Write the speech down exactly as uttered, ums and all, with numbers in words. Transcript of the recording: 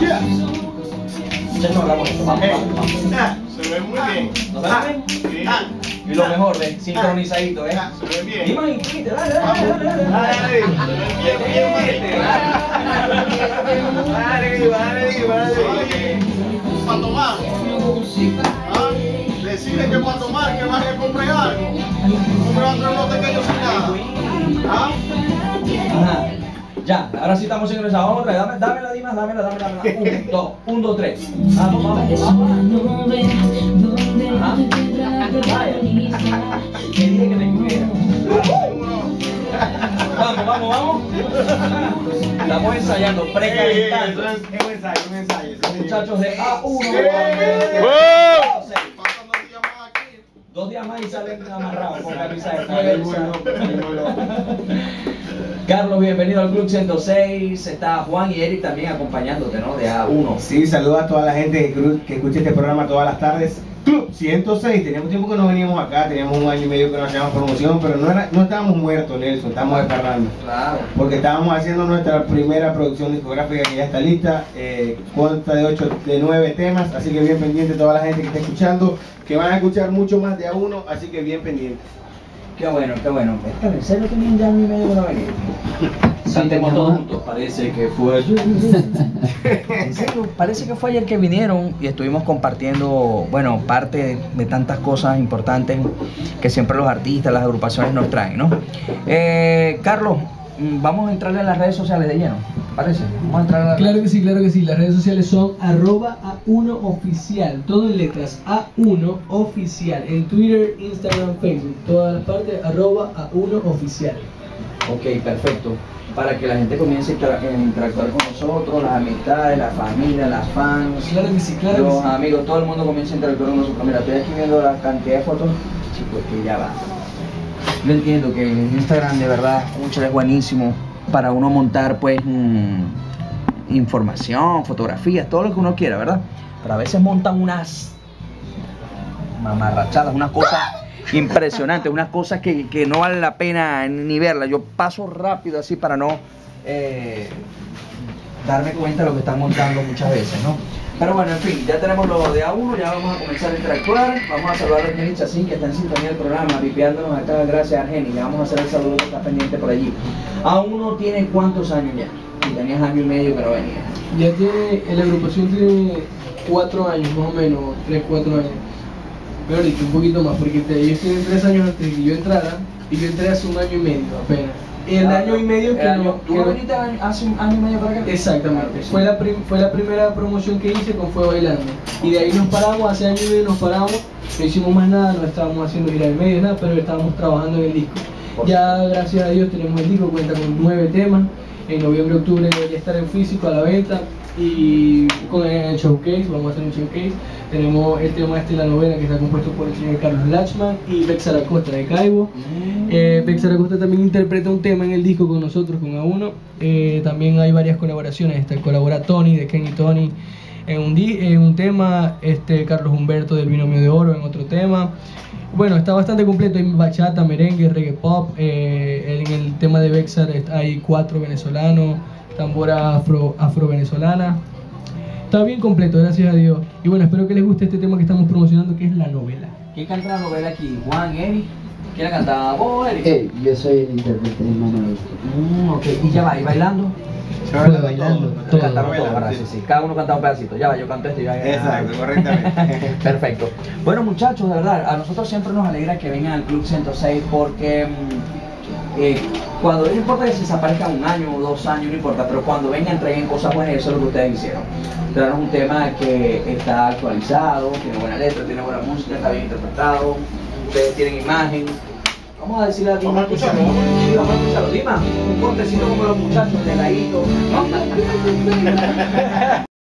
Yeah. Muchachos, hagamos esto. Vamos, vamos, vamos. Ah, se ve muy bien. ¿No se ve bien? Sí. Y lo mejor, ¿ves? Sincronizadito, ¿eh? Ah, se ve bien. Dime, inscríbete, dale, dale, dale, dale, dale. Dale, se ve bien, bien, Dale, dale, dale. para tomar. ¿Ah? Decide que para tomar, que vaya a comprar algo. No me va a traer unos pequeños sin nada. ¿Ah? Ajá. Ya, ahora sí estamos sincronizados. Vamos otra vez. Dame, dámela, Dimas, dámela, dámela, dámela. Un, dos, un, dos, tres. Vamos, vamos, vamos. Ajá. Vaya. Que dije que me cuidara. Vamos, vamos, vamos. Estamos ensayando, precalentando. Es un ensayo, un ensayo. Muchachos de A uno. Pasan dos días más aquí. Dos días más y salen amarrados con camisa de Ay, bueno, Carlos, bienvenido al Club ciento seis. Está Juan y Eric también acompañándote, ¿no? De A uno. Sí, saludos a toda la gente que, que escucha este programa todas las tardes. Club ciento seis, teníamos tiempo que no veníamos acá, teníamos un año y medio que no hacíamos promoción, pero no, era, no estábamos muertos, Nelson, estábamos descargando. Claro. Porque estábamos haciendo nuestra primera producción discográfica que ya está lista, eh, consta de ocho, de nueve temas, así que bien pendiente toda la gente que está escuchando, que van a escuchar mucho más de A uno, así que bien pendiente. Qué bueno, qué bueno. ¿En serio tenían ya año y medio que no venía? Cantemos todos juntos. Parece que fue ayer. En serio, parece que fue ayer que vinieron y estuvimos compartiendo, bueno, parte de tantas cosas importantes que siempre los artistas, las agrupaciones nos traen, ¿no? Eh, Carlos, vamos a entrarle a las redes sociales de lleno, ¿parece? Vamos a entrar a las Claro que sí, claro que sí. Las redes sociales son arroba A uno oficial, todo en letras, A uno oficial, en Twitter, Instagram, Facebook, todas las partes, arroba A uno oficial. Ok, perfecto. Para que la gente comience a intera- a interactuar con nosotros, las amistades, la familia, las fans, Claro que sí, claro los que sí. amigos, todo el mundo comienza a interactuar con nosotros. Mira, estoy aquí viendo la cantidad de fotos, chicos, que ya va. Yo entiendo que Instagram de verdad mucho es buenísimo para uno montar pues mmm, información, fotografías, todo lo que uno quiera, ¿verdad? Pero a veces montan unas mamarrachadas, unas cosas impresionantes, unas cosas que, que no vale la pena ni verlas. Yo paso rápido así para no eh, darme cuenta de lo que están montando muchas veces, ¿no? Pero bueno, en fin, ya tenemos lo de A uno, ya vamos a comenzar a interactuar. Vamos a saludar a Argeni Chacín, que está en sintonía del programa, vipeándonos acá. Gracias, Argeni. Le vamos a hacer el saludo que está pendiente por allí. A uno tiene cuántos años ya? Y tenías año y medio que no venía. Ya tiene, la agrupación tiene cuatro años, más o menos, tres, cuatro años. Pero ahorita un poquito más, porque te, ellos tienen tres años antes de que yo entrara, y yo entré hace un año y medio apenas. El Ah, año y medio que el año- no... ¿Tú que no no- viniste hace un año y medio para acá? Exactamente, fue la, prim- fue la primera promoción que hice con Fue Bailando. Y de ahí nos paramos, hace año y medio nos paramos, no hicimos más nada, no estábamos haciendo gira de medios, nada, pero estábamos trabajando en el disco. Ya gracias a Dios tenemos el disco, cuenta con nueve temas, en noviembre, octubre ya estará en físico a la venta. Y con el showcase, vamos a hacer un showcase. Tenemos el tema este, la novela, que está compuesto por el señor Carlos Lachman y Bex Aracosta de Caibo. Mm. Eh, Bex Aracosta también interpreta un tema en el disco con nosotros, con A uno. Eh, también hay varias colaboraciones. Está, colabora Tony, de Ken y Tony, en un, di en un tema. Este, Carlos Humberto del Binomio de Oro en otro tema. Bueno, está bastante completo. Hay bachata, merengue, reggae pop. Eh, en el tema de Bexar hay cuatro venezolanos, tambora afro, afro-venezolana. Está bien completo, gracias a Dios. Y bueno, espero que les guste este tema que estamos promocionando, que es la novela. ¿Quién canta la novela aquí? ¿Juan, Eric? ¿Quién la canta? ¿Vos, Eric? Hey, yo soy el intérprete de Manuel. Mm, ok. ¿Y ya va? ¿Y bailando? Fue bailando. Todo, todo. cantaron todo, novela, ¿verdad? sí. Sí, sí. Cada uno cantaba un pedacito. Ya va, yo canto esto y ya. Exacto, correctamente. Perfecto. Bueno, muchachos, de verdad, a nosotros siempre nos alegra que vengan al Club ciento seis porque mm, eh, cuando, no importa que se desaparezcan un año o dos años, no importa, pero cuando vengan traigan cosas buenas y eso es lo que ustedes hicieron. Trajeron un tema que está actualizado, tiene buena letra, tiene buena música, está bien interpretado, ustedes tienen imagen. Vamos a decirle a Dima. Vamos a escucharlo. Sí, vamos a escucharlo. Dima, un cortecito como los muchachos, de ladito.